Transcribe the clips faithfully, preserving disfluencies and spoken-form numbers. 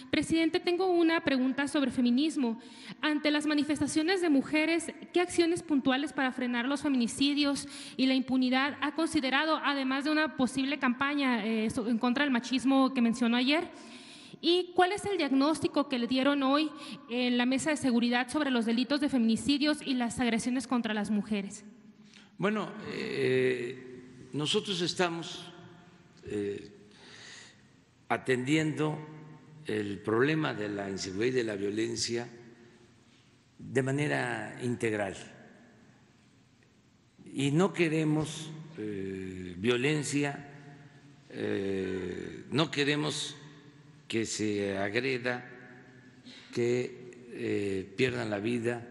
Presidente, tengo una pregunta sobre feminismo. Ante las manifestaciones de mujeres, ¿qué acciones puntuales para frenar los feminicidios y la impunidad ha considerado, además de una posible campaña eh, en contra del machismo que mencionó ayer? ¿Y cuál es el diagnóstico que le dieron hoy en la mesa de seguridad sobre los delitos de feminicidios y las agresiones contra las mujeres? Bueno, eh, nosotros estamos eh, atendiendo el problema de la inseguridad y de la violencia de manera integral. Y no queremos eh, violencia, eh, no queremos que se agreda, que eh, pierdan la vida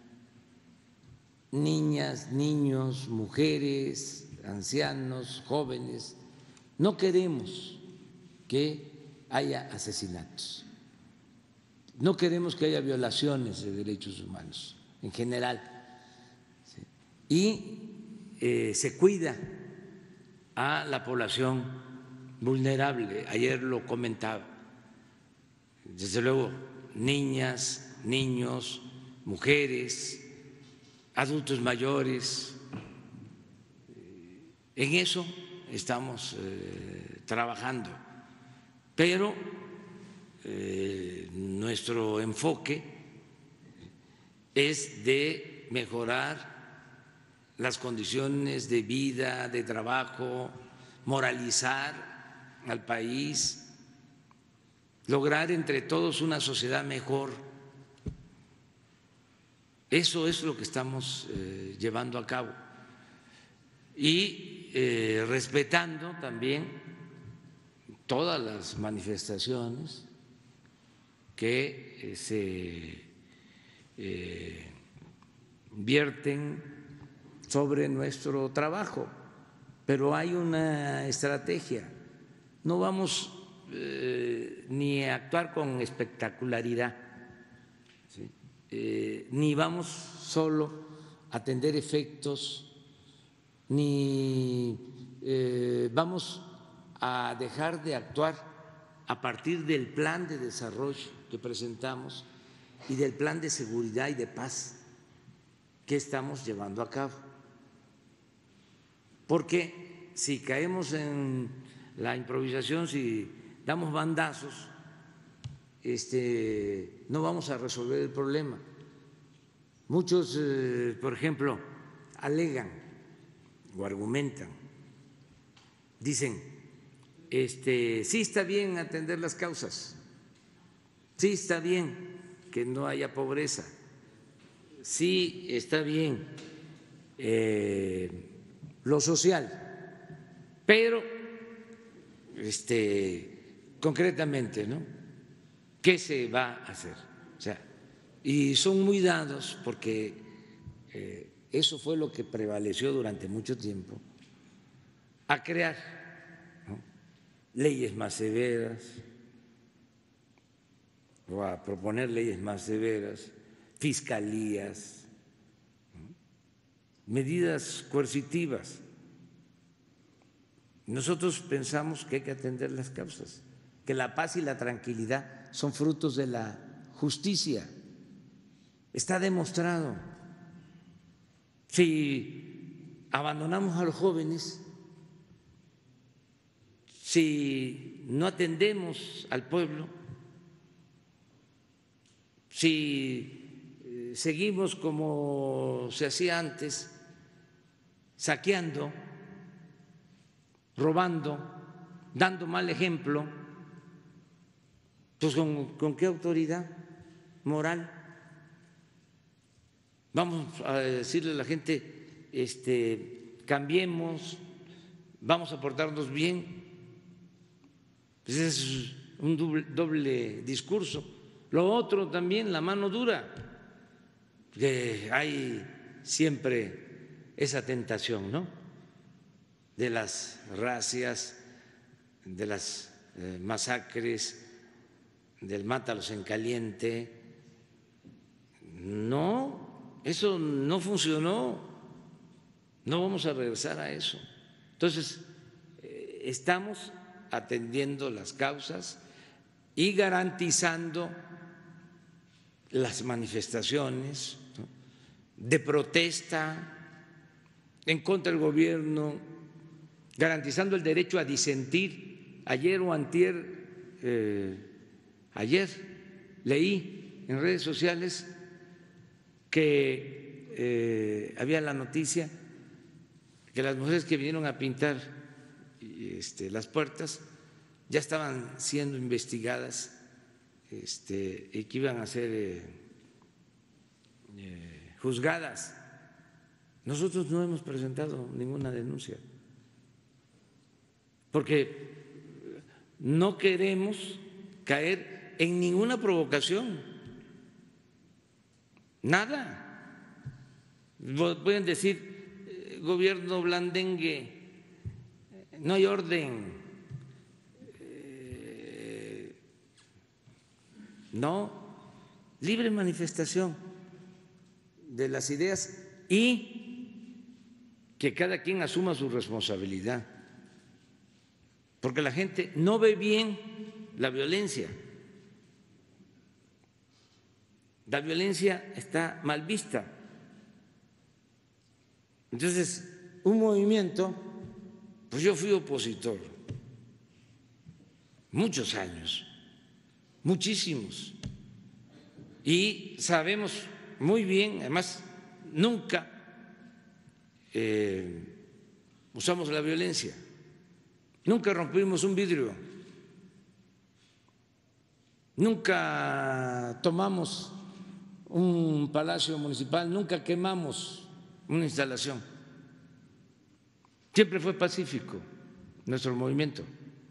niñas, niños, mujeres, ancianos, jóvenes. No queremos que haya asesinatos, no queremos que haya violaciones de derechos humanos en general. ¿Sí? Y eh, se cuida a la población vulnerable, ayer lo comentaba. Desde luego, niñas, niños, mujeres, adultos mayores. En eso estamos eh, trabajando, pero eh, nuestro enfoque es de mejorar las condiciones de vida, de trabajo, moralizar al país, lograr entre todos una sociedad mejor. Eso es lo que estamos eh, llevando a cabo y eh, respetando también todas las manifestaciones que eh, se eh, vierten sobre nuestro trabajo, pero hay una estrategia. No vamos Eh, ni actuar con espectacularidad, ¿sí? eh, ni vamos solo a atender efectos, ni eh, vamos a dejar de actuar a partir del plan de desarrollo que presentamos y del plan de seguridad y de paz que estamos llevando a cabo. Porque si caemos en la improvisación, si damos bandazos, este, no vamos a resolver el problema. Muchos, eh, por ejemplo, alegan o argumentan, dicen, este, sí está bien atender las causas, sí está bien que no haya pobreza, sí está bien eh, lo social, pero este concretamente, ¿no? ¿Qué se va a hacer? O sea, y son muy dados porque eh, eso fue lo que prevaleció durante mucho tiempo, a crear, ¿no?, leyes más severas o a proponer leyes más severas, fiscalías, ¿no?, medidas coercitivas. Nosotros pensamos que hay que atender las causas, que la paz y la tranquilidad son frutos de la justicia. Está demostrado. Si abandonamos a los jóvenes, si no atendemos al pueblo, si seguimos como se hacía antes, saqueando, robando, dando mal ejemplo, pues ¿con, con qué autoridad moral vamos a decirle a la gente, este, cambiemos, vamos a portarnos bien? Pues es un doble, doble discurso. Lo otro también, la mano dura, que hay siempre esa tentación, ¿no?, de las racias, de las eh, masacres, del mátalos en caliente. No, eso no funcionó, no vamos a regresar a eso. Entonces, eh, estamos atendiendo las causas, y garantizando las manifestaciones, ¿no?, de protesta en contra del gobierno, garantizando el derecho a disentir. Ayer o antier, eh, ayer leí en redes sociales que eh, había la noticia que las mujeres que vinieron a pintar este, las puertas ya estaban siendo investigadas este, y que iban a ser eh, eh, juzgadas. Nosotros no hemos presentado ninguna denuncia porque no queremos caer en ninguna provocación, nada. Pueden decir, gobierno blandengue, no hay orden, no, libre manifestación de las ideas y que cada quien asuma su responsabilidad, porque la gente no ve bien la violencia. La violencia está mal vista. Entonces, un movimiento, pues yo fui opositor muchos años, muchísimos, y sabemos muy bien, además, nunca eh, usamos la violencia, nunca rompimos un vidrio, nunca tomamos un palacio municipal, nunca quemamos una instalación. Siempre fue pacífico nuestro movimiento,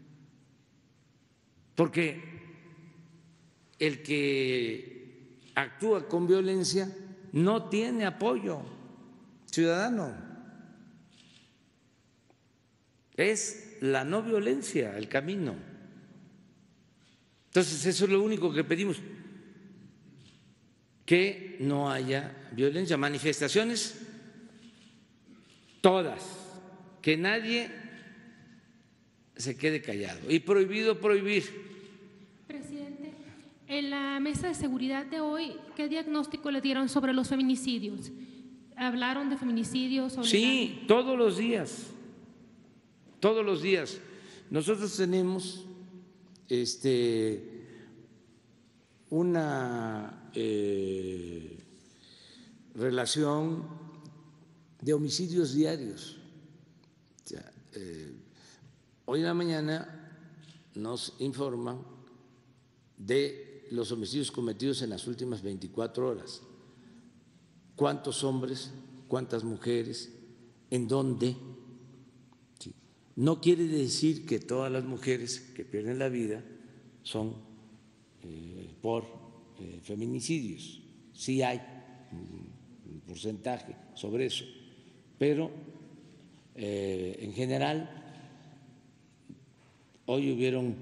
porque el que actúa con violencia no tiene apoyo ciudadano. Es la no violencia el camino. Entonces, eso es lo único que pedimos, que no haya violencia. Manifestaciones, todas, que nadie se quede callado. Y prohibido prohibir. Presidente, en la mesa de seguridad de hoy, ¿qué diagnóstico le dieron sobre los feminicidios? ¿Hablaron de feminicidios? Sí, todos los días, todos los días. Nosotros tenemos este, una eh, relación de homicidios diarios. O sea, eh, hoy en la mañana nos informan de los homicidios cometidos en las últimas veinticuatro horas. ¿Cuántos hombres, cuántas mujeres, en dónde? Sí. No quiere decir que todas las mujeres que pierden la vida son eh, por eh, feminicidios. Sí hay un porcentaje sobre eso, pero eh, en general hoy hubieron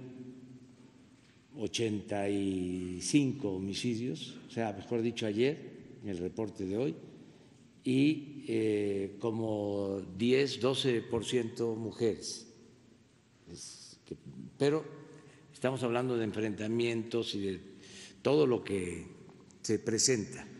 ochenta y cinco homicidios, o sea, mejor dicho, ayer, en el reporte de hoy, y eh, como diez, doce por ciento mujeres. Es que, pero estamos hablando de enfrentamientos y de todo lo que se presenta.